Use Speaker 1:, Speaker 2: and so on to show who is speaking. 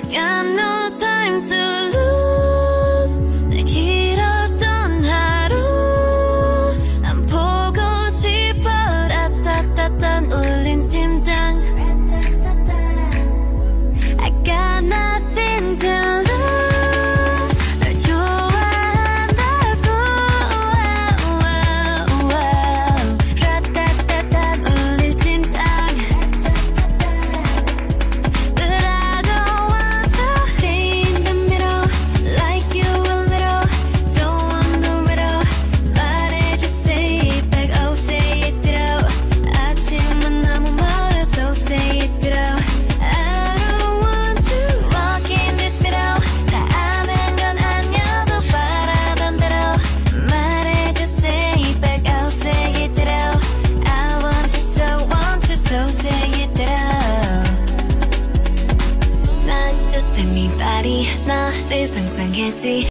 Speaker 1: Got no time to lose. 내 길었던 하루 난 보고 싶어. 라따따딴 울린 심장. I got nothing to lose. 널 좋아한다고. 라따따딴 울린 심장. But I don't want to stay in the middle like you a little. Don't want no riddle. 말해줘, say it back, oh say it through. 아침은 너무 멀어서 say it through. I don't want to walk in this middle. 다 아는 건 아니어도 바라던 대로 말해줘, say it back, oh say it through. I want you, so say it through. 난 just anybody 너를 상상했지.